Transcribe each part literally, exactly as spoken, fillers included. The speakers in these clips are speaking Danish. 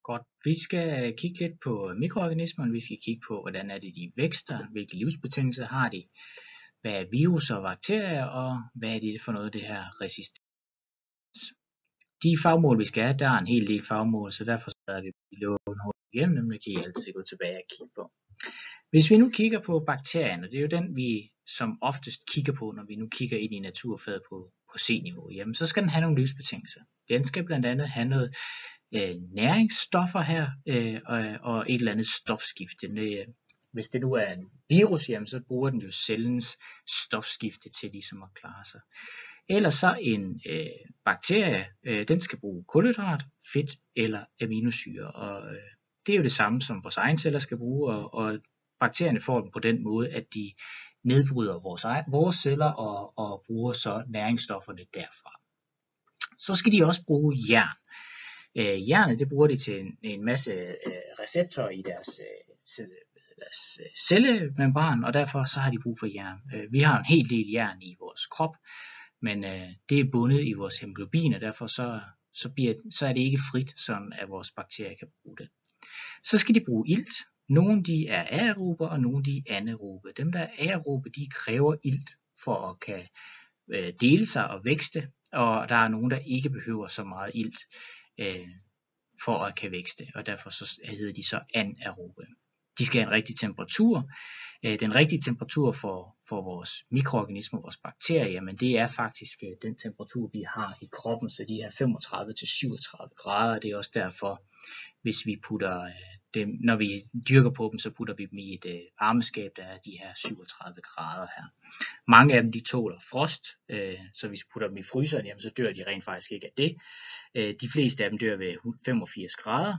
Godt. Vi skal kigge lidt på mikroorganismerne. Vi skal kigge på, hvordan er det, de vækster, hvilke livsbetingelser har de, hvad er virus og bakterier, og hvad er det for noget, det her resistens. De fagmål, vi skal have, der er en hel del fagmål, så derfor er vi loven hurtigt igennem, dem kan I altid gå tilbage og kigge på. Hvis vi nu kigger på bakterien, og det er jo den, vi som oftest kigger på, når vi nu kigger ind i naturfaget på, på C-niveau, jamen så skal den have nogle livsbetingelser. Den skal blandt andet have noget øh, næringsstoffer her, øh, og, og et eller andet stofskifte. Øh, hvis det nu er en virus, jamen så bruger den jo cellens stofskifte til ligesom at klare sig. Ellers så en øh, bakterie, øh, den skal bruge kulhydrat, fedt eller aminosyre, og øh, det er jo det samme som vores egne celler skal bruge, og, og bakterierne får dem på den måde, at de nedbryder vores, egen, vores celler og, og bruger så næringsstofferne derfra. Så skal de også bruge jern. Øh, jernet det bruger de til en, en masse øh, receptorer i deres, øh, deres øh, cellemembran, og derfor så har de brug for jern. Øh, vi har en hel del jern i vores krop, men øh, det er bundet i vores hemoglobin, og derfor så, så, bliver, så er det ikke frit, sådan at vores bakterier kan bruge det. Så skal de bruge ilt. Nogle de er aerobe, og nogle de er anaerobe. Dem der er aerobe, de kræver ilt for at kan øh, dele sig og vækste, og der er nogle, der ikke behøver så meget ilt øh, for at kan vækste, og derfor så hedder de så anaerobe. De skal have en rigtig temperatur. Øh, den rigtige temperatur for, for vores mikroorganismer, vores bakterier, jamen det er faktisk øh, den temperatur, vi har i kroppen, så de er femogtredive til syvogtredive grader. Det er også derfor, hvis vi putter øh, dem, når vi dyrker på dem, så putter vi dem i et øh, varmeskab, der er de her syvogtredive grader her. Mange af dem de tåler frost, øh, så hvis vi putter dem i fryseren, jamen, så dør de rent faktisk ikke af det. Øh, de fleste af dem dør ved femogfirs grader.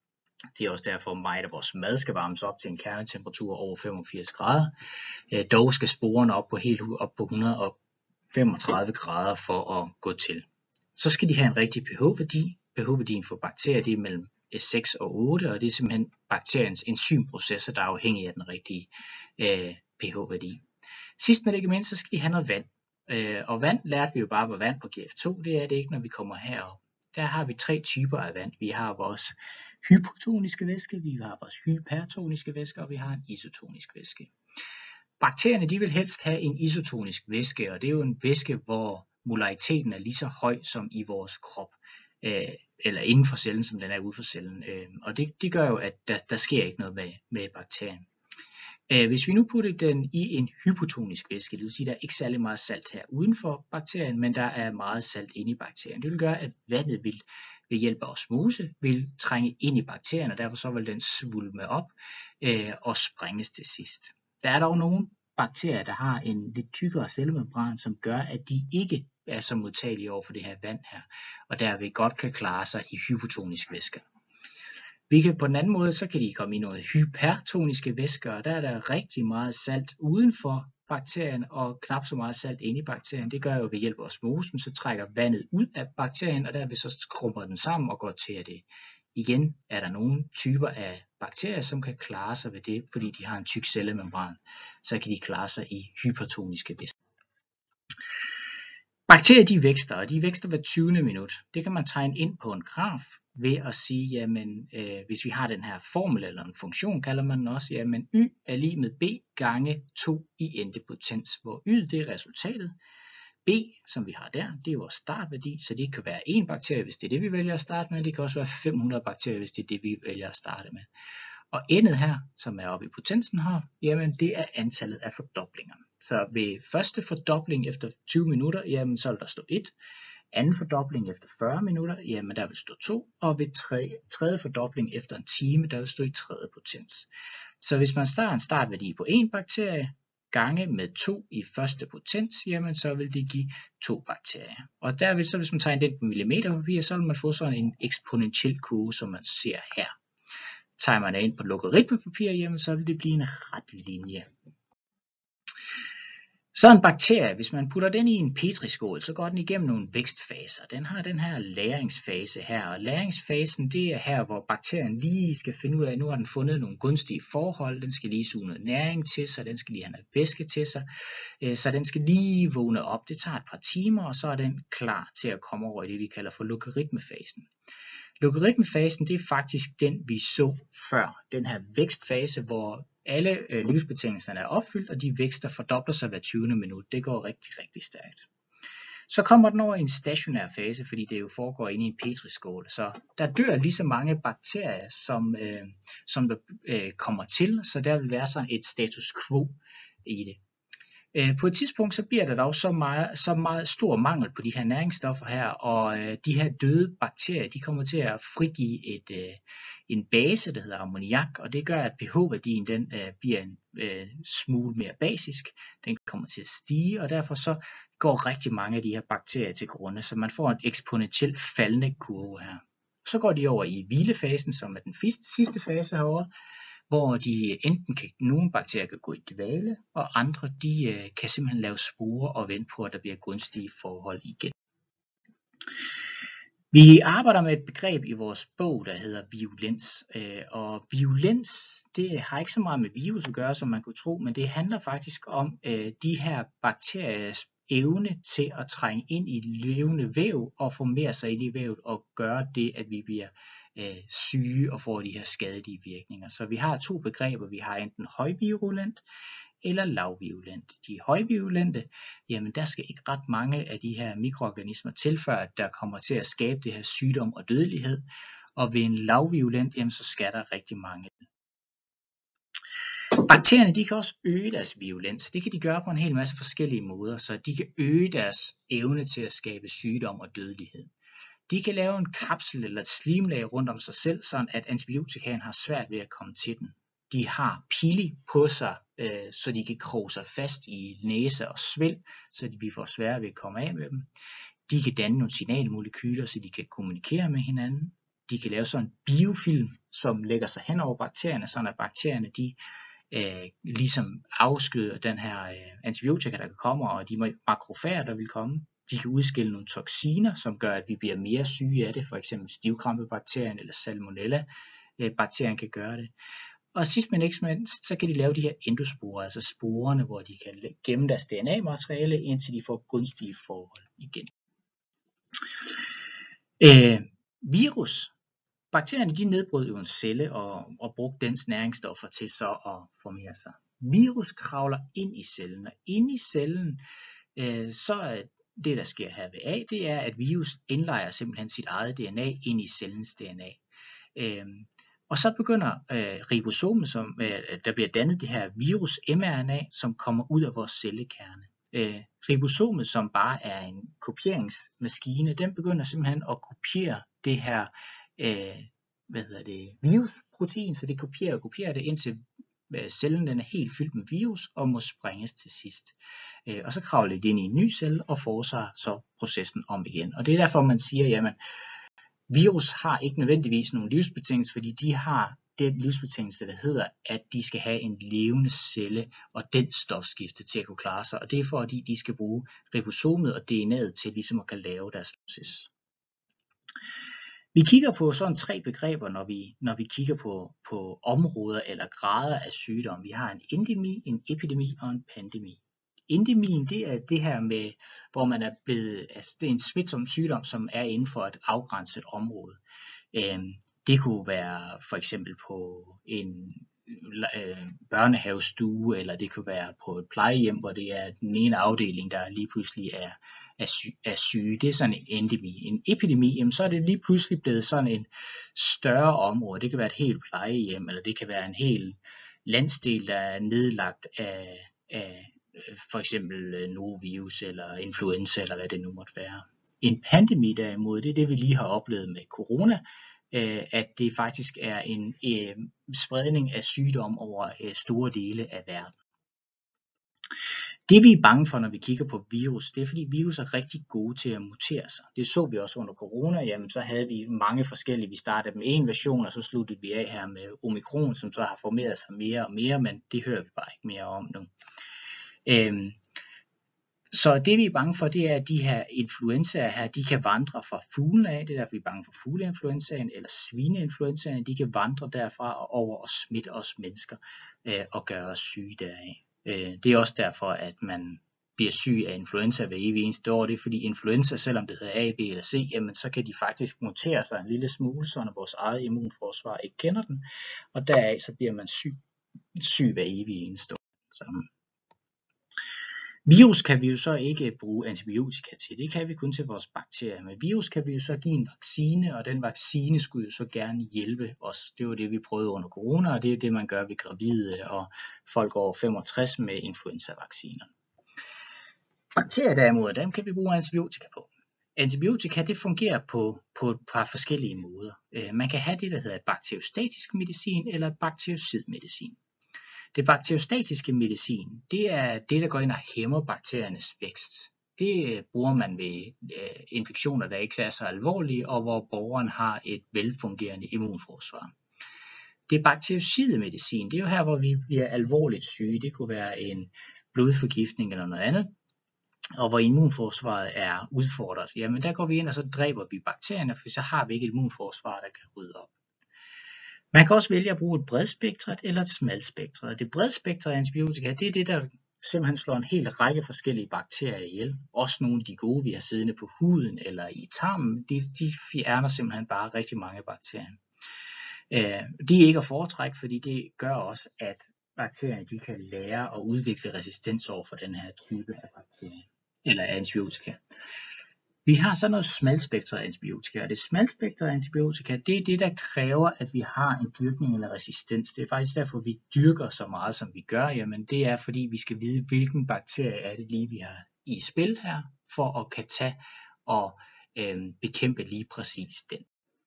Det er også derfor meget af vores mad skal varmes op til en kernetemperatur over femogfirs grader. Øh, dog skal sporene op på helt op på et hundrede og femogtredive grader for at gå til. Så skal de have en rigtig pH-værdi. pH-værdien for bakterier det er mellem seks og otte, og det er simpelthen bakteriens enzymprocesser, der er afhængige af den rigtige øh, pH-værdi. Sidst men ikke mindst, så skal de have noget vand. Øh, og vand lærte vi jo bare var vand på G F to, det er det ikke, når vi kommer herop. Der har vi tre typer af vand. Vi har vores hypotoniske væske, vi har vores hypertoniske væske, og vi har en isotonisk væske. Bakterierne de vil helst have en isotonisk væske, og det er jo en væske, hvor molariteten er lige så høj som i vores krop, øh, eller inden for cellen, som den er ude for cellen. Øh, og det, det gør jo, at der, der sker ikke noget med, med bakterien. Øh, hvis vi nu putter den i en hypotonisk væske, det vil sige, at der er ikke særlig meget salt her uden for bakterien, men der er meget salt inde i bakterien. Det vil gøre, at vandet vil ved hjælp af osmose vil trænge ind i bakterien, og derfor så vil den svulme op øh, og sprænges til sidst. Der er dog nogle bakterier, der har en lidt tykkere cellemembran, som gør, at de ikke er så modtagelige over for det her vand her, og derved godt kan klare sig i hypotonisk væske. Vi kan på den anden måde, så kan de komme i nogle hypertoniske væsker, og der er der rigtig meget salt uden for bakterien, og knap så meget salt inde i bakterien. Det gør jo ved hjælp af osmosen, så trækker vandet ud af bakterien, og derved så krumper den sammen og går til at det. Igen er der nogle typer af bakterier, som kan klare sig ved det, fordi de har en tyk cellemembran, så kan de klare sig i hypertoniske væsker. Bakterier de vækster, og de vækster hver tyvende minut. Det kan man tegne ind på en graf ved at sige, jamen øh, hvis vi har den her formel eller en funktion, kalder man den også, jamen y er lig med b gange to i endepotens, hvor y det er resultatet. B, som vi har der, det er vores startværdi, så det kan være en bakterie, hvis det er det, vi vælger at starte med. Det kan også være fem hundrede bakterier, hvis det er det, vi vælger at starte med. Og n'et her, som er oppe i potensen her, jamen det er antallet af fordoblinger. Så ved første fordobling efter tyve minutter, jamen så vil der stå et. Anden fordobling efter fyrre minutter, jamen der vil stå to. Og ved tredje, tredje fordobling efter en time, der vil stå i tredje potens. Så hvis man starter en startværdi på en bakterie, gange med to i første potens, jamen så vil det give to bakterier. Og derved, så hvis man tager den på millimeterpapir, så vil man få sådan en eksponentiel kurve, som man ser her. Tager man ind på logaritmepapir, jamen så vil det blive en ret linje. Så en bakterie, hvis man putter den i en petriskål, så går den igennem nogle vækstfaser. Den har den her læringsfase her, og læringsfasen det er her, hvor bakterien lige skal finde ud af, at nu har den fundet nogle gunstige forhold. Den skal lige suge noget næring til sig, den skal lige have noget væske til sig, så den skal lige vågne op. Det tager et par timer, og så er den klar til at komme over i det, vi kalder for logaritmefasen. Logaritmefasen, det er faktisk den, vi så før. Den her vækstfase, hvor alle øh, livsbetingelserne er opfyldt, og de vækster fordobler sig hver tyvende minut. Det går rigtig, rigtig stærkt. Så kommer den over i en stationær fase, fordi det jo foregår inde i en petriskål. Så der dør lige så mange bakterier, som, øh, som der øh, kommer til, så der vil være sådan et status quo i det. Øh, på et tidspunkt så bliver der dog så meget, så meget stor mangel på de her næringsstoffer her, og øh, de her døde bakterier, de kommer til at frigive et, øh, en base, der hedder ammoniak, og det gør, at pH-værdien den øh, bliver en øh, smule mere basisk, den kommer til at stige, og derfor så går rigtig mange af de her bakterier til grunde, så man får en eksponentielt faldende kurve her. Så går de over i hvilefasen, som er den sidste fase herovre, hvor de enten kan, nogle bakterier kan gå i dvale, og andre de øh, kan simpelthen lave sporer og vente på, at der bliver gunstige forhold igen. Vi arbejder med et begreb i vores bog, der hedder virulens, øh, og virulens, det har ikke så meget med virus at gøre, som man kunne tro, men det handler faktisk om øh, de her bakteriers evne til at trænge ind i levende væv og formere sig ind i vævet og gøre det, at vi bliver øh, syge og får de her skadelige virkninger. Så vi har to begreber. Vi har enten højvirulent eller lavvirulent. De højvirulente, jamen der skal ikke ret mange af de her mikroorganismer til, før at der kommer til at skabe det her sygdom og dødelighed. Og ved en lavvirulent, jamen så skal der rigtig mange. Bakterierne, de kan også øge deres virulens. Det kan de gøre på en hel masse forskellige måder, så de kan øge deres evne til at skabe sygdom og dødelighed. De kan lave en kapsel eller et slimlag rundt om sig selv, sådan at antibiotikaen har svært ved at komme til den. De har pili på sig, øh, så de kan kroge sig fast i næse og svælg, så vi får svært ved at komme af med dem. De kan danne nogle signalmolekyler, så de kan kommunikere med hinanden. De kan lave sådan en biofilm, som lægger sig hen over bakterierne, sådan at bakterierne de øh, ligesom afskyder den her øh, antibiotika, der kan komme, og de makrofager, der vil komme. De kan udskille nogle toksiner, som gør, at vi bliver mere syge af det, for eksempel stivkrampebakterien eller salmonella bakterien kan gøre det. Og sidst men ikke mindst, så kan de lave de her endosporer, altså sporerne, hvor de kan gemme deres D N A-materiale, indtil de får gunstige forhold igen. Øh, virus. Bakterierne de nedbryder jo en celle og, og bruger dens næringsstoffer til så at formere sig. Virus kravler ind i cellen, og inde i cellen, øh, så er det, der sker her ved A, det er, at virus indlejrer simpelthen sit eget D N A ind i cellens D N A. Øh, Og så begynder øh, ribosomet, som øh, der bliver dannet det her virus M R N A, som kommer ud af vores cellekerne. Øh, ribosomet, som bare er en kopieringsmaskine, den begynder simpelthen at kopiere det her øh, hvad hedder det, virusprotein, så det kopierer og kopierer det, indtil øh, cellen den er helt fyldt med virus og må sprænges til sidst. Øh, og så kravler det ind i en ny celle og får sig så processen om igen. Og det er derfor, man siger, jamen, virus har ikke nødvendigvis nogle livsbetingelser, fordi de har den livsbetingelse, der hedder, at de skal have en levende celle og den stofskifte til at kunne klare sig. Og det er fordi, de skal bruge ribosomet og D N A'et til ligesom at kan lave deres proces. Vi kigger på sådan tre begreber, når vi, når vi kigger på, på områder eller grader af sygdom. Vi har en endemi, en epidemi og en pandemi. Endemien, det er det her med, hvor man er blevet, altså det er en smitsom sygdom, som er inden for et afgrænset område. Øhm, det kunne være for eksempel på en øh, børnehavestue, eller det kunne være på et plejehjem, hvor det er den ene afdeling, der lige pludselig er, er, syg, er syge. Det er sådan en endemi. En epidemi, jamen, så er det lige pludselig blevet sådan en større område. Det kan være et helt plejehjem, eller det kan være en hel landsdel, der er nedlagt af, af for eksempel norovirus eller influenza eller hvad det nu måtte være. En pandemi derimod, det er det vi lige har oplevet med corona, at det faktisk er en spredning af sygdom over store dele af verden. Det vi er bange for, når vi kigger på virus, det er fordi virus er rigtig gode til at mutere sig. Det så vi også under corona, jamen så havde vi mange forskellige, vi startede med en version, og så sluttede vi af her med omikron, som så har formeret sig mere og mere, men det hører vi bare ikke mere om nu. Øhm, så det vi er bange for, det er, at de her influenzaer her, de kan vandre fra fuglene af, det er derfor vi er bange for fugleinfluenzaen, eller svineinfluenzaen, de kan vandre derfra og over og smitte os mennesker øh, og gøre os syge deraf. Øh, det er også derfor, at man bliver syg af influenza hver evig eneste år. Det er fordi influenza, selvom det hedder A, B eller C, jamen så kan de faktisk mutere sig en lille smule, så vores eget immunforsvar ikke kender den, og deraf så bliver man syg, syg hver evig eneste år sammen. Virus kan vi jo så ikke bruge antibiotika til, det kan vi kun til vores bakterier. Men virus kan vi jo så give en vaccine, og den vaccine skulle jo så gerne hjælpe os. Det var det, vi prøvede under corona, og det er det, man gør ved gravide og folk over femogtres med influenza-vacciner. Bakterier derimod, dem kan vi bruge antibiotika på. Antibiotika det fungerer på, på et par forskellige måder. Man kan have det, der hedder bakteriostatisk medicin eller baktericid medicin. Det bakteriostatiske medicin, det er det, der går ind og hæmmer bakteriernes vækst. Det bruger man ved øh, infektioner, der ikke er så alvorlige, og hvor borgeren har et velfungerende immunforsvar. Det baktericide medicin, det er jo her, hvor vi bliver alvorligt syge. Det kunne være en blodforgiftning eller noget andet, og hvor immunforsvaret er udfordret. Jamen der går vi ind, og så dræber vi bakterierne, for så har vi ikke et immunforsvar, der kan rydde op. Man kan også vælge at bruge et bredspektret eller et smalspektret. Det bredspektrede antibiotika, det er det, der simpelthen slår en hel række forskellige bakterier ihjel. Også nogle af de gode, vi har siddende på huden eller i tarmen, de, de fjerner simpelthen bare rigtig mange bakterier. Øh, de er ikke at foretrække, fordi det gør også, at bakterierne de kan lære at udvikle resistens over for den her type af bakterier eller antibiotika. Vi har så noget smalspektret antibiotika, og det smalspektrede antibiotika, det er det, der kræver, at vi har en dyrkning eller resistens. Det er faktisk derfor, vi dyrker så meget, som vi gør. Jamen, det er, fordi vi skal vide, hvilken bakterie er det lige, vi har i spil her, for at kan tage og øh, bekæmpe lige præcis den.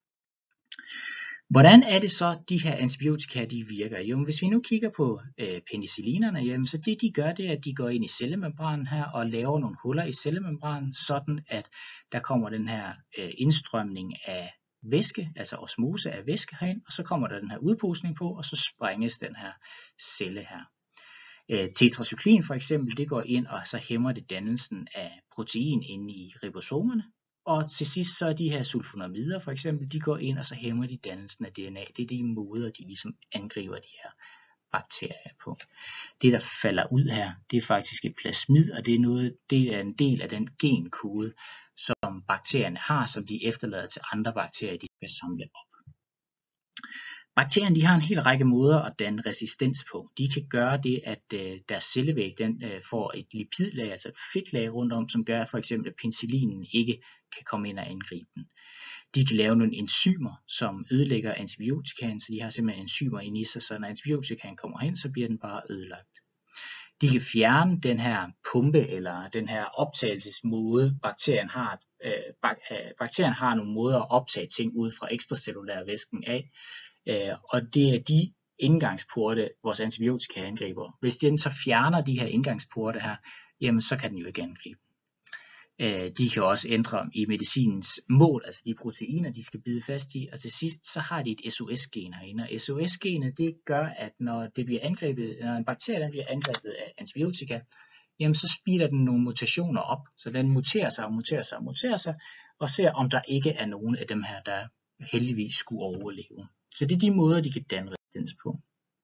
Hvordan er det så, de her antibiotika de virker? Jo, hvis vi nu kigger på øh, penicillinerne, jamen, så det de gør, det er, at de går ind i cellemembranen her og laver nogle huller i cellemembranen, sådan at der kommer den her øh, indstrømning af væske, altså osmose af væske herind, og så kommer der den her udposning på, og så sprænges den her celle her. Øh, tetracyklin for eksempel, det går ind og så hæmmer det dannelsen af protein inde i ribosomerne. Og til sidst så er de her sulfonamider for eksempel, de går ind og så hæmmer de dannelsen af D N A. Det er de måder, de ligesom angriber de her bakterier på. Det der falder ud her, det er faktisk et plasmid, og det er, noget, det er en del af den genkode, som bakterierne har, som de efterlader til andre bakterier, de skal samle op. Bakterierne de har en hel række måder at danne resistens på. De kan gøre det, at øh, deres cellevæg den, øh, får et lipidlag, altså et fedtlag rundt om, som gør, at for eksempel at penicillinen ikke kan komme ind og angribe den. De kan lave nogle enzymer, som ødelægger antibiotikaen, så de har simpelthen enzymer inde i sig, så når antibiotikaen kommer hen, så bliver den bare ødelagt. De kan fjerne den her pumpe eller den her optagelsesmåde, bakterien har. Øh, bak, øh, bakterien har nogle måder at optage ting ud fra ekstracellulær væsken af. Øh, og det er de indgangsporte, vores antibiotika angriber. Hvis den så fjerner de her indgangsporte her, jamen så kan den jo ikke angribe. Øh, de kan også ændre i medicinens mål, altså de proteiner, de skal bide fast i, og til sidst så har de et S O S-gen herinde, og S O S-genet det gør, at når det bliver angrebet, når en bakterie bliver angrebet af antibiotika, jamen så speeder den nogle mutationer op, så den muterer sig og muterer sig og muterer sig, og ser om der ikke er nogen af dem her, der heldigvis skulle overleve. Så det er de måder, de kan danne resistens på.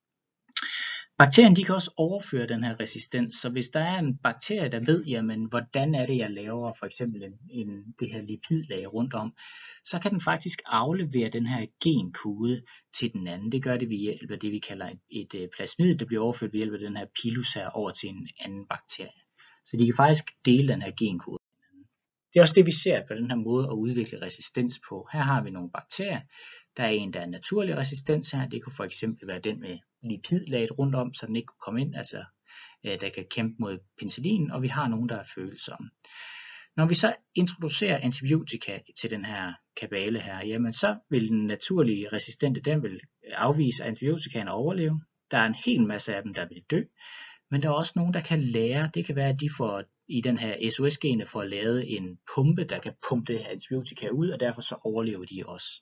Bakterien de kan også overføre den her resistens, så hvis der er en bakterie, der ved, jamen, hvordan er det, jeg laver for eksempel en, en, det her lipidlag rundt om, så kan den faktisk aflevere den her genkode til den anden. Det gør det ved hjælp af det, vi kalder et, et plasmid, der bliver overført ved hjælp af den her pilus her over til en anden bakterie. Så de kan faktisk dele den her genkode. Det er også det, vi ser på den her måde at udvikle resistens på. Her har vi nogle bakterier. Der er en, der er naturlig resistens her. Det kunne for eksempel være den med lipidlaget rundt om, så den ikke kunne komme ind, altså der kan kæmpe mod penicillin, og vi har nogle, der er følsomme. Når vi så introducerer antibiotika til den her kabale her, jamen så vil den naturlige resistente, den vil afvise antibiotikaen og overleve. Der er en hel masse af dem, der vil dø, men der er også nogen, der kan lære. Det kan være, at de får i den her S O S-gene får lavet en pumpe, der kan pumpe det her antibiotika ud, og derfor så overlever de også.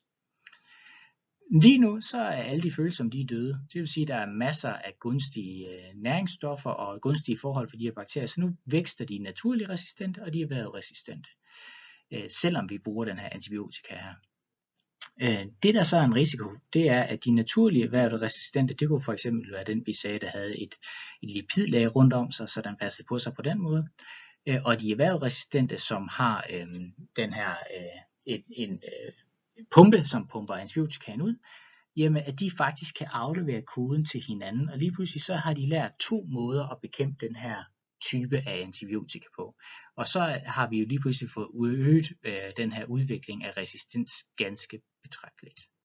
Lige nu så er alle de følsomme de er døde. Det vil sige, at der er masser af gunstige næringsstoffer og gunstige forhold for de her bakterier, så nu vækster de naturligt resistente, og de er været resistente, selvom vi bruger den her antibiotika her. Øh, det der så er en risiko, det er, at de naturlige erhvervsresistente, det kunne for eksempel være den, vi sagde, der havde et, et lipidlag rundt om sig, så den passede på sig på den måde. Øh, og de erhvervsresistente, som har øh, den her øh, en, en øh, pumpe, som pumper antibiotikaen ud, jamen at de faktisk kan aflevere koden til hinanden, og lige pludselig så har de lært to måder at bekæmpe den her type af antibiotika på. Og så har vi jo lige pludselig fået øget øh, den her udvikling af resistens ganske betragteligt.